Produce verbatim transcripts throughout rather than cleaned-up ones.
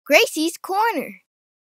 Gracie's Corner.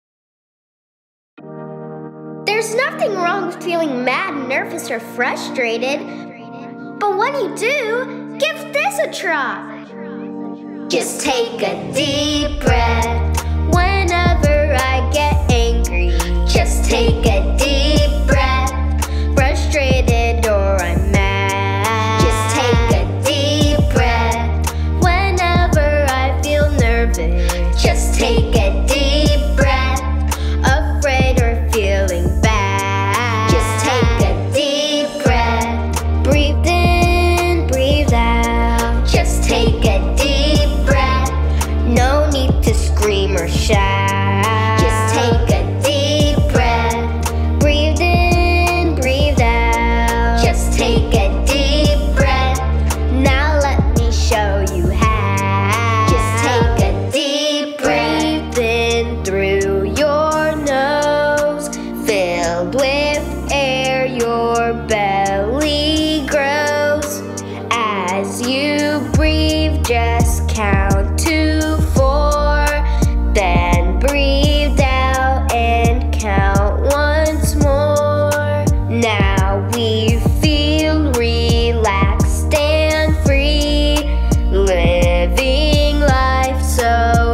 There's nothing wrong with feeling mad, nervous, or frustrated. But when you do, give this a try. Just take a deep breath whenever I get angry. Just take a deep breath, frustrated or I'm mad. Just take a deep breath whenever I feel nervous. Just take a deep breath, afraid or feeling bad. Just take a deep breath, breathe in, breathe out. Just take a deep breath, no need to scream or shout. Just take a deep breath, breathe in, breathe out. Just take a deep breath, now let me show you how. Just take a deep breath, breathe in through your nose, filled with air, your belly grows. As you breathe, just count to four, then breathe out and count once more. Now we feel relaxed and free, living life so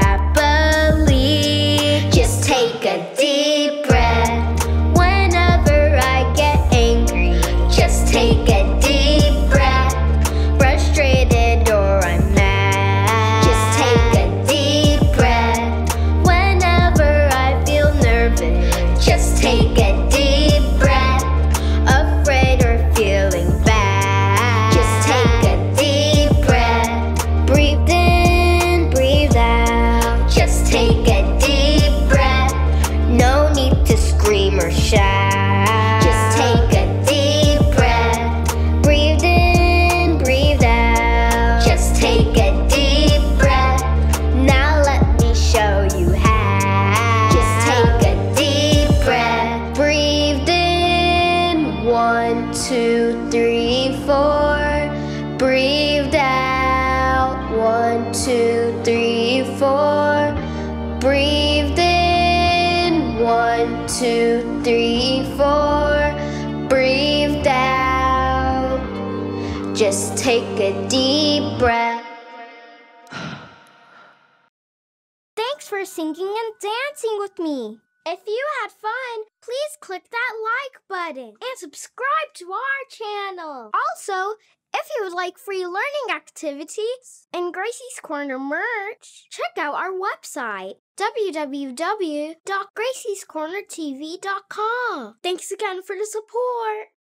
happily. Just take a deep breath whenever I get angry. Just take a deep breath, frustrated or I'm mad. Just take a deep breath whenever I feel nervous. Just take a deep breath, afraid or feeling bad. Just take a deep breath, breathe in, breathe out. Just take a deep breath, no need to scream or shout. Just take a deep breath, breathe in, breathe out. Just take a deep breath, now let me show you how. Just take a deep breath, breathe in, one, two, three, four. Breathe out, one, two, three, four. Breathe in, one, two, three, four. Breathe out, just take a deep breath. Thanks for singing and dancing with me. If you had fun, please click that like button and subscribe to our channel. Also, if you would like free learning activities and Gracie's Corner merch, check out our website, w w w dot gracies corner t v dot com. Thanks again for the support.